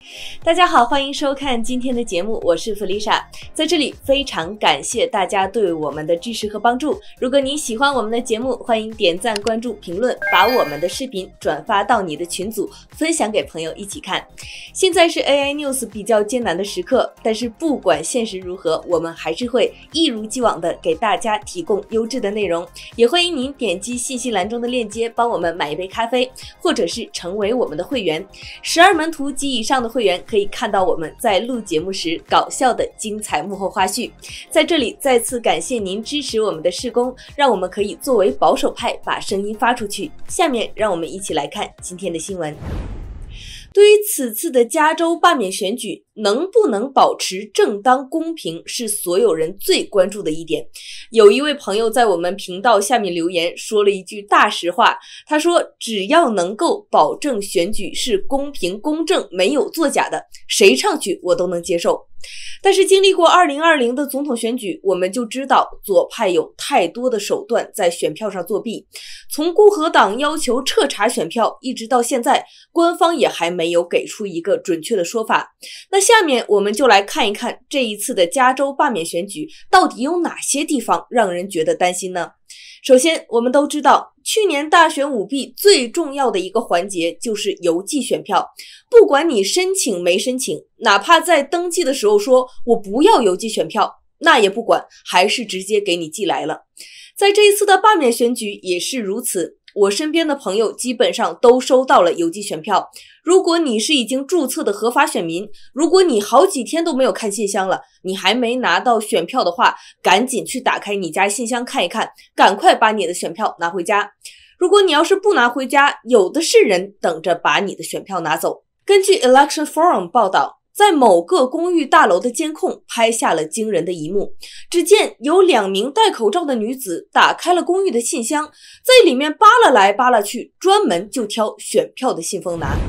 大家好，欢迎收看今天的节目，我是弗丽莎。在这里非常感谢大家对我们的支持和帮助。如果你喜欢我们的节目，欢迎点赞、关注、评论，把我们的视频转发到你的群组，分享给朋友一起看。现在是 AI News 比较艰难的时刻，但是不管现实如何，我们还是会一如既往的给大家提供优质的内容。也欢迎您点击信息栏中的链接，帮我们买一杯咖啡，或者是成为我们的会员。12门徒及以上的会员可以看到我们在录节目时搞笑的精彩幕后花絮。在这里再次感谢您支持我们的事工，让我们可以作为保守派把声音发出去。下面让我们一起来看今天的新闻。对于此次的加州罢免选举能不能保持正当公平，是所有人最关注的一点。有一位朋友在我们频道下面留言说了一句大实话，他说只要能够保证选举是公平公正没有作假的，谁上去我都能接受。但是经历过2020的总统选举，我们就知道左派有太多的手段在选票上作弊，从共和党要求彻查选票一直到现在，官方也还没有给出一个准确的说法。那下面我们就来看一看这一次的加州罢免选举到底有哪些地方让人觉得担心呢？首先，我们都知道去年大选舞弊最重要的一个环节就是邮寄选票，不管你申请没申请，哪怕在登记的时候说我不要邮寄选票，那也不管，还是直接给你寄来了。在这一次的罢免选举也是如此，我身边的朋友基本上都收到了邮寄选票。如果你是已经注册的合法选民，如果你好几天都没有看信箱了，你还没拿到选票的话，赶紧去打开你家信箱看一看，赶快把你的选票拿回家。如果你要是不拿回家，有的是人等着把你的选票拿走。根据 Election Forum 报道，在某个公寓大楼的监控拍下了惊人的一幕，只见有2名戴口罩的女子打开了公寓的信箱，在里面扒拉来扒拉去，专门就挑选票的信封拿。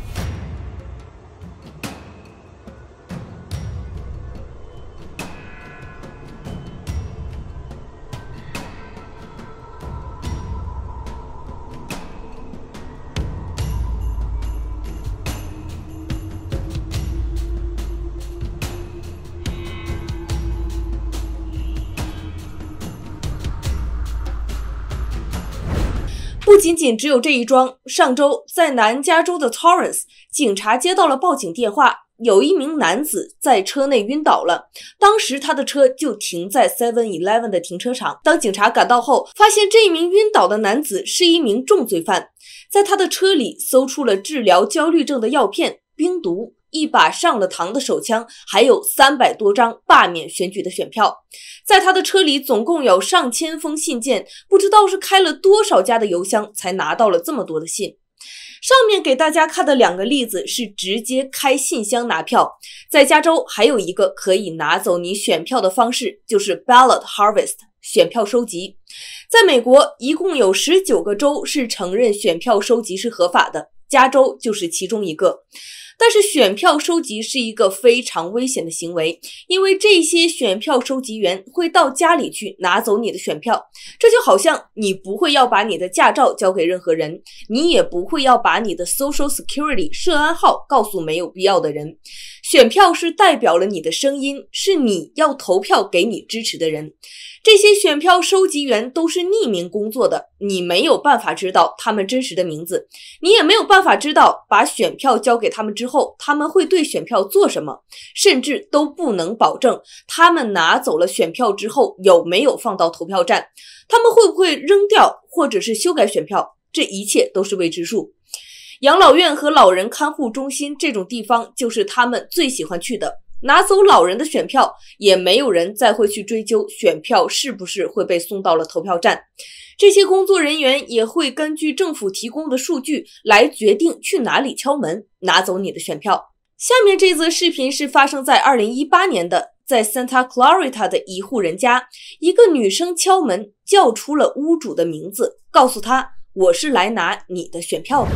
不仅仅只有这一桩，上周在南加州的 Torrance， 警察接到了报警电话，有一名男子在车内晕倒了，当时他的车就停在 7-Eleven 的停车场。当警察赶到后，发现这一名晕倒的男子是一名重罪犯，在他的车里搜出了治疗焦虑症的药片、冰毒、一把上了膛的手枪，还有300多张罢免选举的选票。在他的车里总共有上千封信件，不知道是开了多少家的邮箱才拿到了这么多的信。上面给大家看的2个例子是直接开信箱拿票，在加州还有一个可以拿走你选票的方式，就是 ballot harvest， 选票收集。在美国一共有19个州是承认选票收集是合法的，加州就是其中一个。但是选票收集是一个非常危险的行为，因为这些选票收集员会到家里去拿走你的选票，这就好像你不会要把你的驾照交给任何人，你也不会要把你的 Social Security 社安号告诉没有必要的人。选票是代表了你的声音，是你要投票给你支持的人。这些选票收集员都是匿名工作的，你没有办法知道他们真实的名字，你也没有办法知道把选票交给他们之后他们会对选票做什么，甚至都不能保证他们拿走了选票之后有没有放到投票站，他们会不会扔掉或者是修改选票，这一切都是未知数。养老院和老人看护中心这种地方就是他们最喜欢去的，拿走老人的选票，也没有人再会去追究选票是不是会被送到了投票站。这些工作人员也会根据政府提供的数据来决定去哪里敲门，拿走你的选票。下面这则视频是发生在2018年的，在 Santa Clarita 的一户人家，一个女生敲门，叫出了屋主的名字，告诉他我是来拿你的选票的。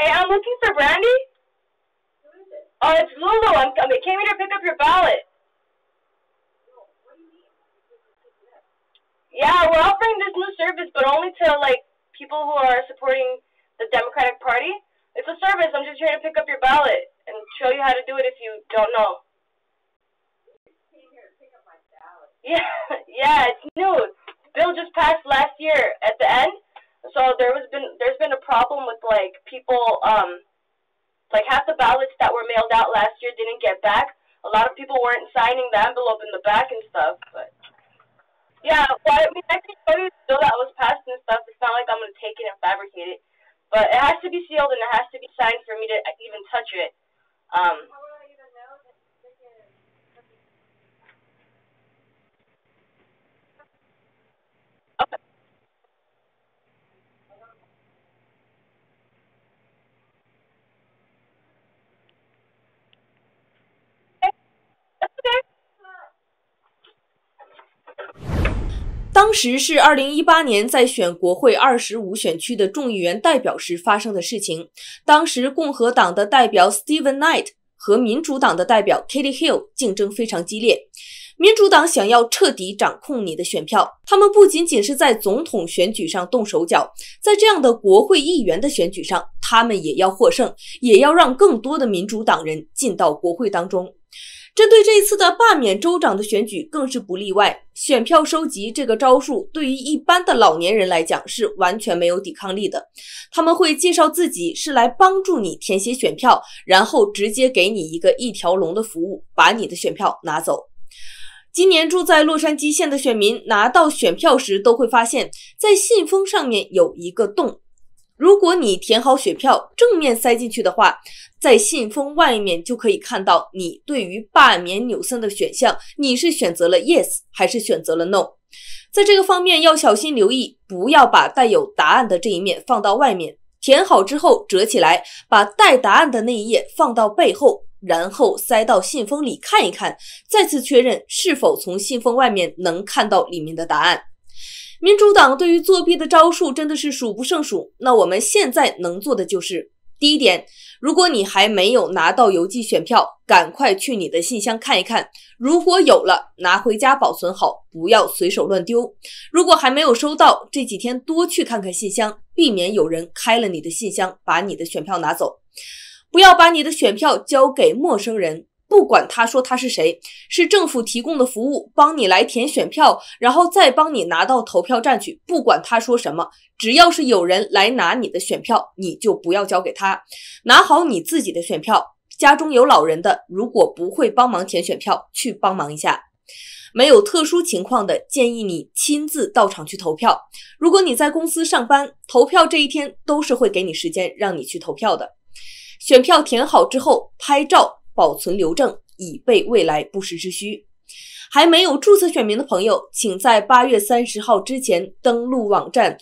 Hey, I'm looking for Brandy. Who is it? Oh, it's Lulu. I came here to pick up your ballot. What do you mean? Yeah, we're offering this new service, but only to, like, people who are supporting the Democratic Party. It's a service. I'm just here to pick up your ballot and show you how to do it if you don't know. I came here to pick up my ballot. Yeah, it's new. Bill just passed last year at the end. So there's been a problem with, like, people, like, half the ballots that were mailed out last year didn't get back. A lot of people weren't signing the envelope in the back and stuff, but, yeah, well, I mean, I can show you the bill that was passed and stuff. It's not like I'm going to take it and fabricate it, but it has to be sealed and it has to be signed for me to even touch it. How will I even know that okay. 当时是2018年在选国会25选区的众议员代表时发生的事情。当时共和党的代表 Stephen Knight 和民主党的代表 Katie Hill 竞争非常激烈。民主党想要彻底掌控你的选票，他们不仅仅是在总统选举上动手脚，在这样的国会议员的选举上，他们也要获胜，也要让更多的民主党人进到国会当中。针对这一次的罢免州长的选举更是不例外，选票收集这个招数对于一般的老年人来讲是完全没有抵抗力的。他们会介绍自己是来帮助你填写选票，然后直接给你一个一条龙的服务，把你的选票拿走。今年住在洛杉矶县的选民拿到选票时都会发现，在信封上面有一个洞。如果你填好选票正面塞进去的话，在信封外面就可以看到你对于罢免纽森的选项，你是选择了 yes 还是选择了 no。 在这个方面要小心留意，不要把带有答案的这一面放到外面，填好之后折起来，把带答案的那一页放到背后，然后塞到信封里看一看，再次确认是否从信封外面能看到里面的答案。民主党对于作弊的招数真的是数不胜数，那我们现在能做的就是第一点，如果你还没有拿到邮寄选票，赶快去你的信箱看一看，如果有了，拿回家保存好，不要随手乱丢。如果还没有收到，这几天多去看看信箱，避免有人开了你的信箱，把你的选票拿走。不要把你的选票交给陌生人，不管他说他是谁，是政府提供的服务，帮你来填选票，然后再帮你拿到投票站去，不管他说什么，只要是有人来拿你的选票，你就不要交给他。拿好你自己的选票，家中有老人的，如果不会帮忙填选票，去帮忙一下。没有特殊情况的，建议你亲自到场去投票。如果你在公司上班，投票这一天都是会给你时间让你去投票的。选票填好之后，拍照保存留证，以备未来不时之需。还没有注册选民的朋友，请在8月30号之前登录网站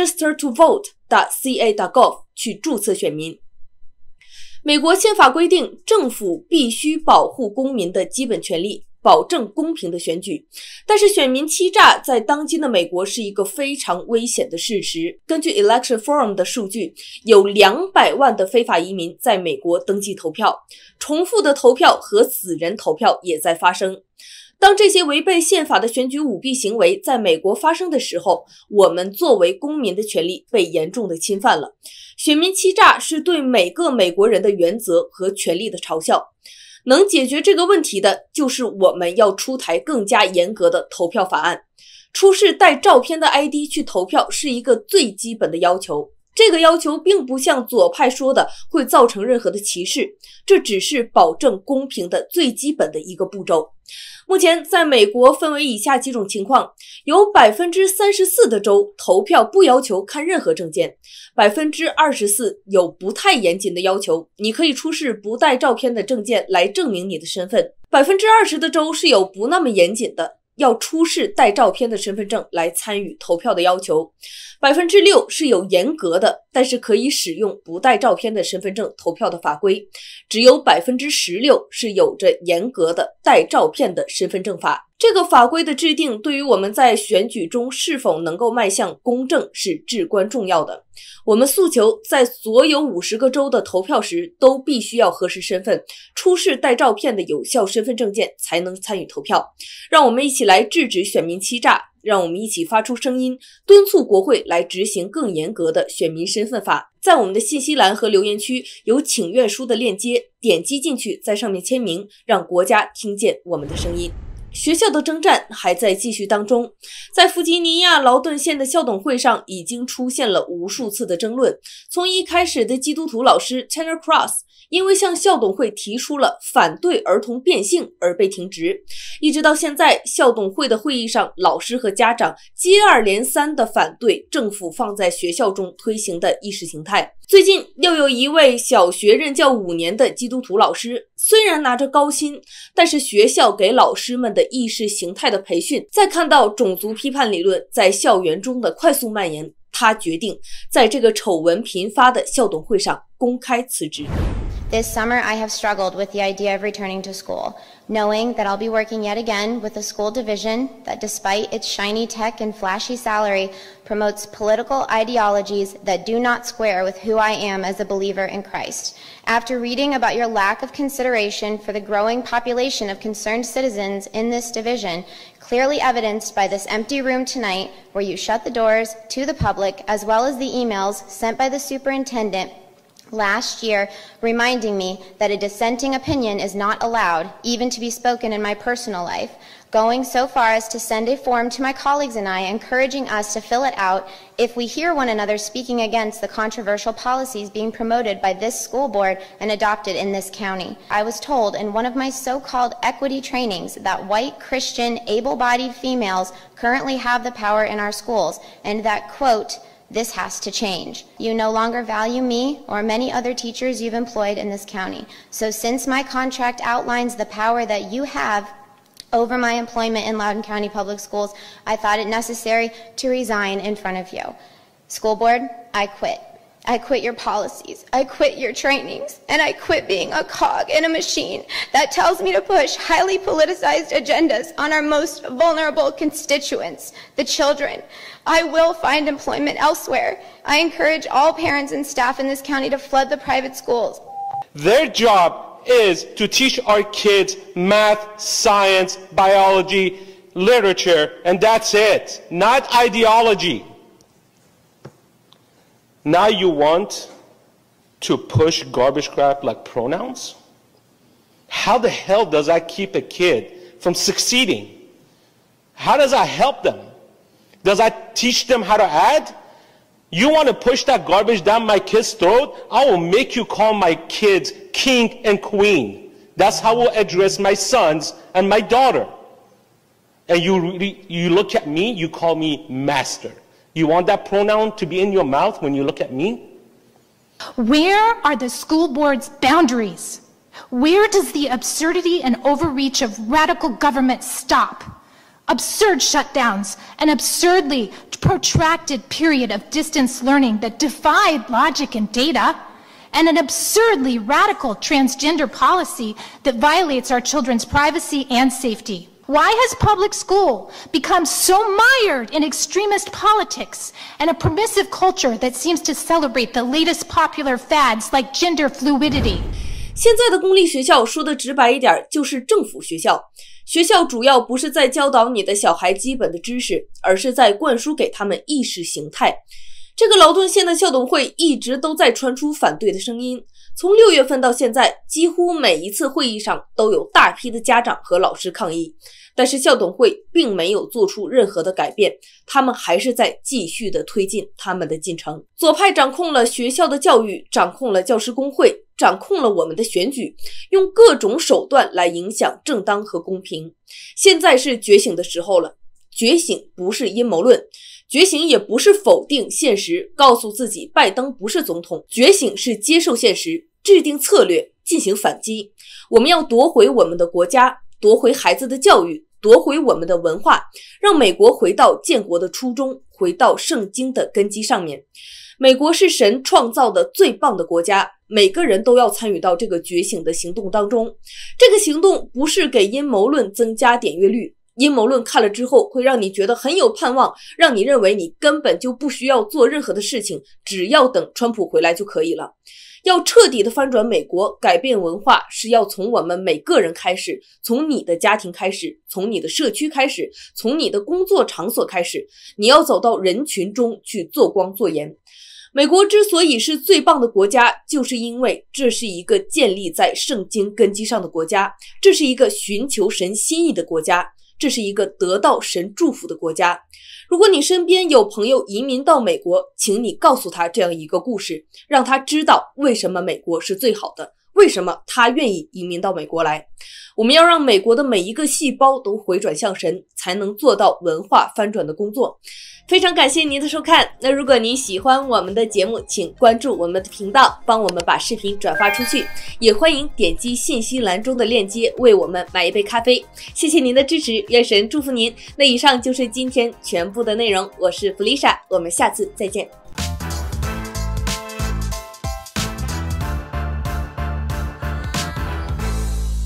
registertovote.ca.gov 去注册选民。美国宪法规定，政府必须保护公民的基本权利，保证公平的选举。但是选民欺诈在当今的美国是一个非常危险的事实。根据 Election Forum 的数据，有200万的非法移民在美国登记投票，重复的投票和死人投票也在发生。当这些违背宪法的选举舞弊行为在美国发生的时候，我们作为公民的权利被严重的侵犯了。选民欺诈是对每个美国人的原则和权利的嘲笑。能解决这个问题的，就是我们要出台更加严格的投票法案。出示带照片的 ID 去投票是一个最基本的要求。这个要求并不像左派说的会造成任何的歧视，这只是保证公平的最基本的一个步骤。目前在美国分为以下几种情况，有 34% 的州投票不要求看任何证件， 24% 有不太严谨的要求，你可以出示不带照片的证件来证明你的身份， 20% 的州是有不那么严谨的，要出示带照片的身份证来参与投票的要求， 6% 是有严格的，但是可以使用不带照片的身份证投票的法规，只有 16% 是有着严格的带照片的身份证法。 这个法规的制定对于我们在选举中是否能够迈向公正是至关重要的。我们诉求在所有50个州的投票时都必须要核实身份，出示带照片的有效身份证件才能参与投票。让我们一起来制止选民欺诈，让我们一起发出声音，敦促国会来执行更严格的选民身份法。在我们的信息栏和留言区有请愿书的链接，点击进去，在上面签名，让国家听见我们的声音。学校的征战还在继续当中，在弗吉尼亚劳顿县的校董会上已经出现了无数次的争论。从一开始的基督徒老师 Tanner Cross 因为向校董会提出了反对儿童变性而被停职，一直到现在，校董会的会议上，老师和家长接二连三地反对政府放在学校中推行的意识形态。最近又有一位小学任教5年的基督徒老师，虽然拿着高薪，但是学校给老师们的意识形态的培训，在看到种族批判理论在校园中的快速蔓延，他决定在这个丑闻频发的校董会上公开辞职。 This summer, I have struggled with the idea of returning to school, knowing that I'll be working yet again with a school division that, despite its shiny tech and flashy salary, promotes political ideologies that do not square with who I am as a believer in Christ. After reading about your lack of consideration for the growing population of concerned citizens in this division, clearly evidenced by this empty room tonight, where you shut the doors to the public, as well as the emails sent by the superintendent last year, reminding me that a dissenting opinion is not allowed, even to be spoken in my personal life, going so far as to send a form to my colleagues and I, encouraging us to fill it out if we hear one another speaking against the controversial policies being promoted by this school board and adopted in this county. I was told in one of my so-called equity trainings that white, Christian, able-bodied females currently have the power in our schools, and that, quote, "This has to change. You no longer value me or many other teachers you've employed in this county. So since my contract outlines the power that you have over my employment in Loudoun County Public Schools, I thought it necessary to resign in front of you. School board, I quit. I quit your policies, I quit your trainings, and I quit being a cog in a machine that tells me to push highly politicized agendas on our most vulnerable constituents, the children. I will find employment elsewhere. I encourage all parents and staff in this county to flood the private schools." Their job is to teach our kids math, science, biology, literature, and that's it, not ideology. Now you want to push garbage crap like pronouns? How the hell does that keep a kid from succeeding? How does that help them? Does that teach them how to add? You want to push that garbage down my kid's throat? I will make you call my kids king and queen. That's how we'll address my sons and my daughter. And you look at me, you call me master. You want that pronoun to be in your mouth when you look at me? Where are the school board's boundaries? Where does the absurdity and overreach of radical government stop? Absurd shutdowns, an absurdly protracted period of distance learning that defied logic and data, and an absurdly radical transgender policy that violates our children's privacy and safety. Why has public school become so mired in extremist politics and a permissive culture that seems to celebrate the latest popular fads like gender fluidity? 现在的公立学校说的直白一点，就是政府学校。学校主要不是在教导你的小孩基本的知识，而是在灌输给他们意识形态。这个劳顿县的校董会一直都在传出反对的声音，从6月份到现在，几乎每一次会议上都有大批的家长和老师抗议，但是校董会并没有做出任何的改变，他们还是在继续的推进他们的进程。左派掌控了学校的教育，掌控了教师工会，掌控了我们的选举，用各种手段来影响正当和公平。现在是觉醒的时候了，觉醒不是阴谋论，觉醒也不是否定现实，告诉自己拜登不是总统，觉醒是接受现实，制定策略，进行反击。我们要夺回我们的国家，夺回孩子的教育，夺回我们的文化，让美国回到建国的初衷，回到圣经的根基上面。美国是神创造的最棒的国家，每个人都要参与到这个觉醒的行动当中。这个行动不是给阴谋论增加点阅率， 阴谋论看了之后会让你觉得很有盼望，让你认为你根本就不需要做任何的事情，只要等川普回来就可以了。要彻底的翻转美国，改变文化，是要从我们每个人开始，从你的家庭开始，从你的社区开始，从你的工作场所开始，你要走到人群中去做光做盐。美国之所以是最棒的国家，就是因为这是一个建立在圣经根基上的国家，这是一个寻求神心意的国家，这是一个得到神祝福的国家。如果你身边有朋友移民到美国，请你告诉他这样一个故事，让他知道为什么美国是最好的，为什么他愿意移民到美国来。我们要让美国的每一个细胞都回转向神，才能做到文化翻转的工作。非常感谢您的收看。那如果您喜欢我们的节目，请关注我们的频道，帮我们把视频转发出去，也欢迎点击信息栏中的链接为我们买一杯咖啡。谢谢您的支持，愿神祝福您。那以上就是今天全部的内容，我是 Felicia， 我们下次再见。